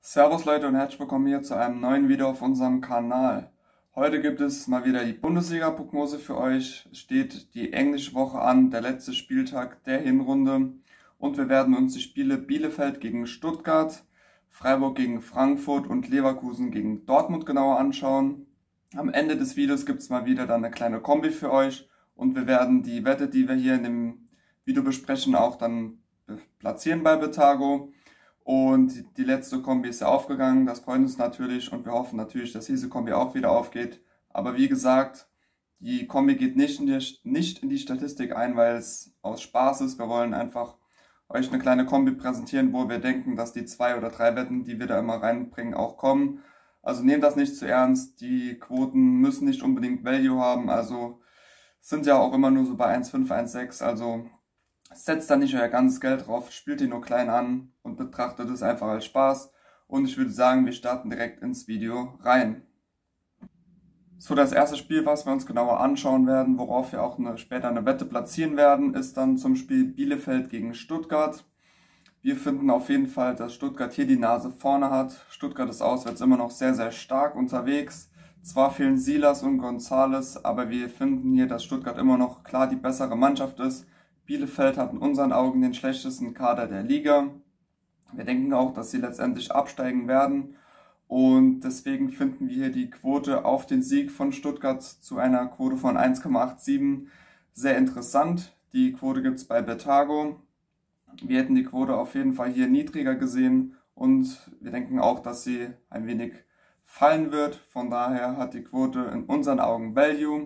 Servus Leute und herzlich willkommen hier zu einem neuen Video auf unserem Kanal. Heute gibt es mal wieder die Bundesliga-Prognose für euch. Es steht die englische Woche an, der letzte Spieltag der Hinrunde. Und wir werden uns die Spiele Bielefeld gegen Stuttgart, Freiburg gegen Frankfurt und Leverkusen gegen Dortmund genauer anschauen. Am Ende des Videos gibt es mal wieder dann eine kleine Kombi für euch. Und wir werden die Wette, die wir hier in dem Video besprechen, auch dann platzieren bei Betago. Und die letzte Kombi ist ja aufgegangen, das freut uns natürlich und wir hoffen natürlich, dass diese Kombi auch wieder aufgeht. Aber wie gesagt, die Kombi geht nicht in die Statistik ein, weil es aus Spaß ist. Wir wollen einfach euch eine kleine Kombi präsentieren, wo wir denken, dass die 2 oder 3 Wetten, die wir da immer reinbringen, auch kommen. Also nehmt das nicht zu ernst, die Quoten müssen nicht unbedingt Value haben, also sind ja auch immer nur so bei 1,5, 1,6, also setzt da nicht euer ganzes Geld drauf, spielt ihn nur klein an und betrachtet es einfach als Spaß. Und ich würde sagen, wir starten direkt ins Video rein. So, das erste Spiel, was wir uns genauer anschauen werden, worauf wir auch später eine Wette platzieren werden, ist dann zum Spiel Bielefeld gegen Stuttgart. Wir finden auf jeden Fall, dass Stuttgart hier die Nase vorne hat. Stuttgart ist auswärts immer noch sehr, sehr stark unterwegs. Zwar fehlen Silas und González, aber wir finden hier, dass Stuttgart immer noch klar die bessere Mannschaft ist. Bielefeld hat in unseren Augen den schlechtesten Kader der Liga. Wir denken auch, dass sie letztendlich absteigen werden. Und deswegen finden wir hier die Quote auf den Sieg von Stuttgart zu einer Quote von 1,87 sehr interessant. Die Quote gibt es bei Betago. Wir hätten die Quote auf jeden Fall hier niedriger gesehen und wir denken auch, dass sie ein wenig fallen wird. Von daher hat die Quote in unseren Augen Value.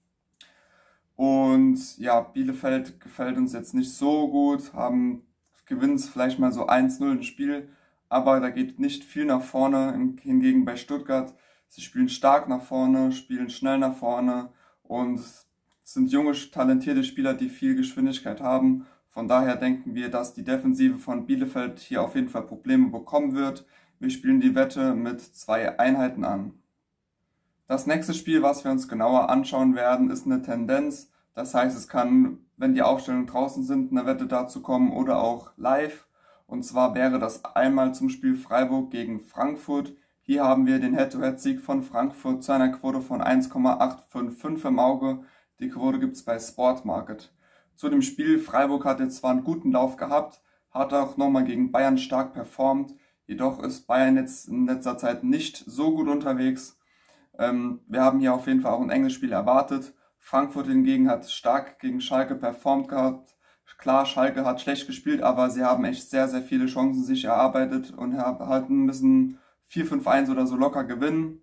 Und ja, Bielefeld gefällt uns jetzt nicht so gut, gewinnen es vielleicht mal so 1-0 ein Spiel, aber da geht nicht viel nach vorne. Hingegen bei Stuttgart, sie spielen stark nach vorne, spielen schnell nach vorne und sind junge, talentierte Spieler, die viel Geschwindigkeit haben. Von daher denken wir, dass die Defensive von Bielefeld hier auf jeden Fall Probleme bekommen wird. Wir spielen die Wette mit 2 Einheiten an. Das nächste Spiel, was wir uns genauer anschauen werden, ist eine Tendenz. Das heißt, es kann, wenn die Aufstellungen draußen sind, eine Wette dazu kommen oder auch live. Und zwar wäre das einmal zum Spiel Freiburg gegen Frankfurt. Hier haben wir den Head-to-Head-Sieg von Frankfurt zu einer Quote von 1,855 im Auge. Die Quote gibt es bei Sportmarket. Zu dem Spiel, Freiburg hat jetzt zwar einen guten Lauf gehabt, hat auch nochmal gegen Bayern stark performt. Jedoch ist Bayern jetzt in letzter Zeit nicht so gut unterwegs. Wir haben hier auf jeden Fall auch ein enges Spiel erwartet. Frankfurt hingegen hat stark gegen Schalke performt gehabt. Klar, Schalke hat schlecht gespielt, aber sie haben echt sehr, sehr viele Chancen sich erarbeitet und müssen 4-5-1 oder so locker gewinnen.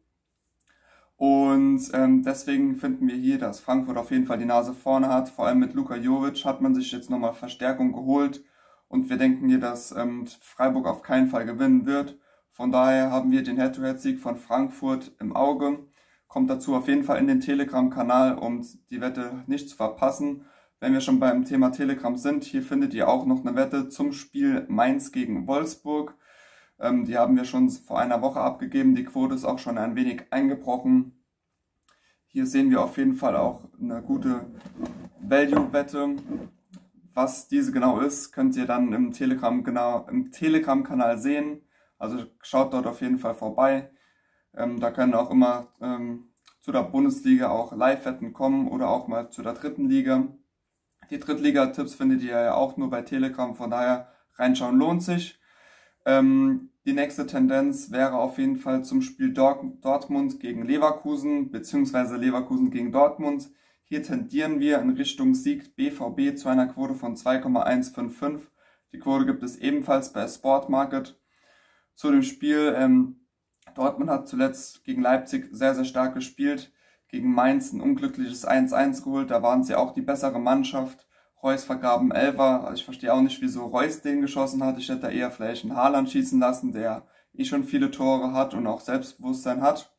Und deswegen finden wir hier, dass Frankfurt auf jeden Fall die Nase vorne hat. Vor allem mit Luka Jovic hat man sich jetzt nochmal Verstärkung geholt. Und wir denken hier, dass Freiburg auf keinen Fall gewinnen wird. Von daher haben wir den Head-to-Head-Sieg von Frankfurt im Auge. Kommt dazu auf jeden Fall in den Telegram-Kanal, um die Wette nicht zu verpassen. Wenn wir schon beim Thema Telegram sind, hier findet ihr auch noch eine Wette zum Spiel Mainz gegen Wolfsburg. Die haben wir schon vor einer Woche abgegeben. Die Quote ist auch schon ein wenig eingebrochen. Hier sehen wir auf jeden Fall auch eine gute Value-Wette. Was diese genau ist, könnt ihr dann im Telegram-Kanal sehen. Also schaut dort auf jeden Fall vorbei. Da können auch immer zu der Bundesliga auch Live-Wetten kommen oder auch mal zu der dritten Liga. Die Drittliga-Tipps findet ihr ja auch nur bei Telegram, von daher reinschauen lohnt sich. Die nächste Tendenz wäre auf jeden Fall zum Spiel Dortmund gegen Leverkusen, beziehungsweise Leverkusen gegen Dortmund. Hier tendieren wir in Richtung Sieg BVB zu einer Quote von 2,155. Die Quote gibt es ebenfalls bei Sportmarket. Zu dem Spiel, Dortmund hat zuletzt gegen Leipzig sehr, sehr stark gespielt. Gegen Mainz ein unglückliches 1-1 geholt, da waren sie auch die bessere Mannschaft. Reus vergaben Elfer, also ich verstehe auch nicht, wieso Reus den geschossen hat. Ich hätte da eher vielleicht einen Haaland schießen lassen, der schon viele Tore hat und auch Selbstbewusstsein hat.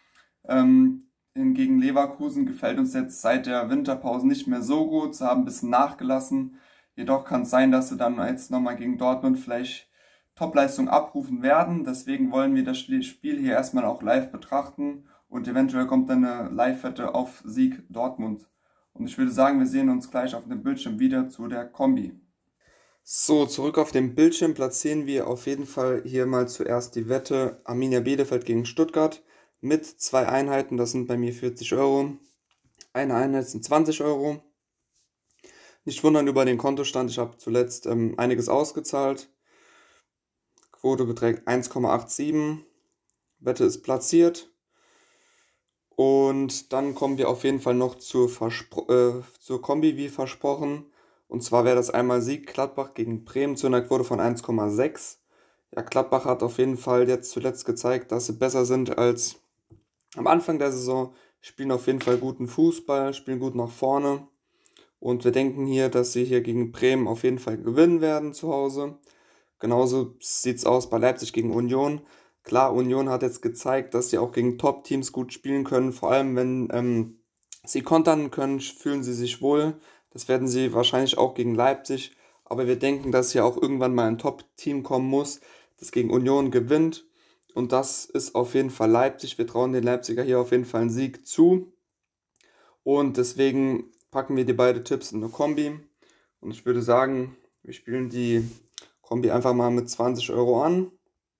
Hingegen Leverkusen gefällt uns jetzt seit der Winterpause nicht mehr so gut. Sie haben ein bisschen nachgelassen. Jedoch kann es sein, dass sie dann jetzt nochmal gegen Dortmund vielleicht Topleistung abrufen werden. Deswegen wollen wir das Spiel hier erstmal auch live betrachten. Und eventuell kommt dann eine Live-Wette auf Sieg Dortmund. Und ich würde sagen, wir sehen uns gleich auf dem Bildschirm wieder zu der Kombi. So, zurück auf dem Bildschirm platzieren wir auf jeden Fall hier mal zuerst die Wette Arminia Bielefeld gegen Stuttgart mit 2 Einheiten, das sind bei mir 40 Euro. Eine Einheit sind 20 Euro. Nicht wundern über den Kontostand, ich habe zuletzt einiges ausgezahlt. Quote beträgt 1,87. Wette ist platziert. Und dann kommen wir auf jeden Fall noch zur Kombi wie versprochen. Und zwar wäre das einmal Sieg Gladbach gegen Bremen zu einer Quote von 1,6. Ja, Gladbach hat auf jeden Fall jetzt zuletzt gezeigt, dass sie besser sind als am Anfang der Saison. Spielen auf jeden Fall guten Fußball, spielen gut nach vorne. Und wir denken hier, dass sie hier gegen Bremen auf jeden Fall gewinnen werden zu Hause. Genauso sieht es aus bei Leipzig gegen Union. Klar, Union hat jetzt gezeigt, dass sie auch gegen Top-Teams gut spielen können. Vor allem, wenn sie kontern können, fühlen sie sich wohl. Das werden sie wahrscheinlich auch gegen Leipzig. Aber wir denken, dass hier auch irgendwann mal ein Top-Team kommen muss, das gegen Union gewinnt. Und das ist auf jeden Fall Leipzig. Wir trauen den Leipziger hier auf jeden Fall einen Sieg zu. Und deswegen packen wir die beiden Tipps in eine Kombi. Und ich würde sagen, wir spielen die Kombi einfach mal mit 20 Euro an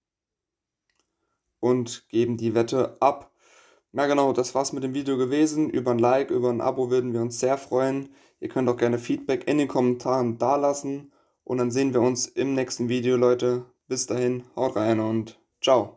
und geben die Wette ab. Ja genau, das war's mit dem Video gewesen. Über ein Like, über ein Abo würden wir uns sehr freuen. Ihr könnt auch gerne Feedback in den Kommentaren dalassen. Und dann sehen wir uns im nächsten Video, Leute. Bis dahin, haut rein und ciao.